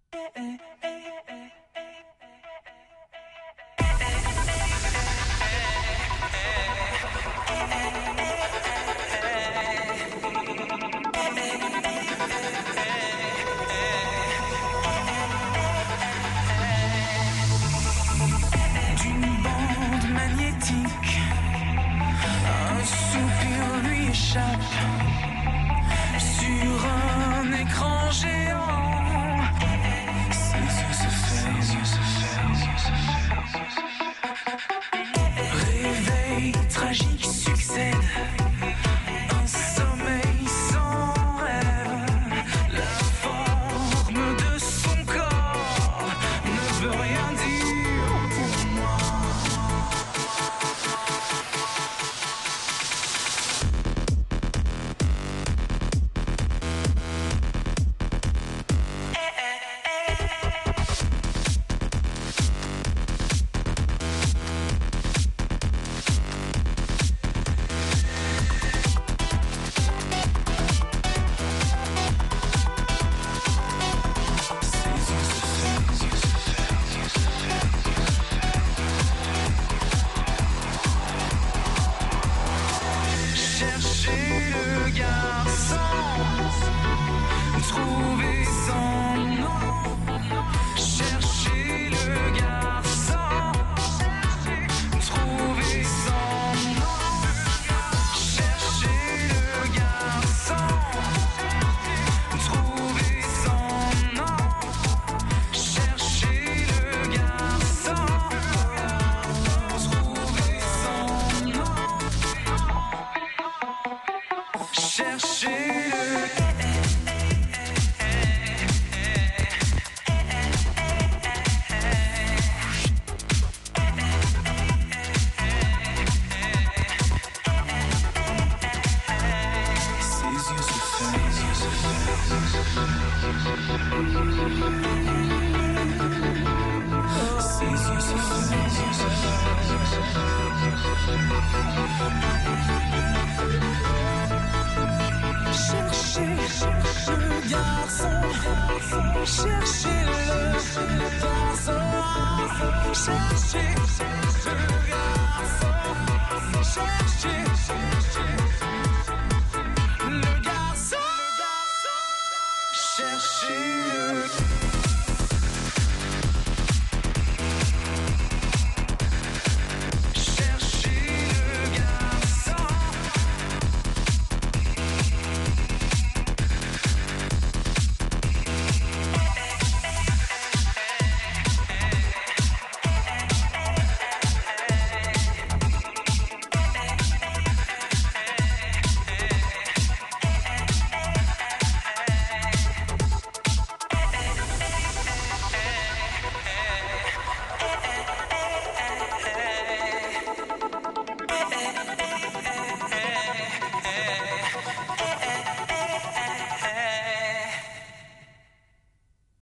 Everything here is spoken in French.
D'une bande magnétique, un soupir lui échappe sur un écran géant. Ses yeux se ferment. Réveil tragique succède, un sommeil sans rêve. La forme de son corps ne veut rien dire pour moi. Chercher le garçon, trouver son nom. Chercher le garçon, trouver son nom. Chercher le garçon, trouver son nom. Chercher le garçon, trouver son nom. Chercher ses yeux se ferment. Ses yeux se chercher le garçon, chercher le garçon, chercher le garçon, chercher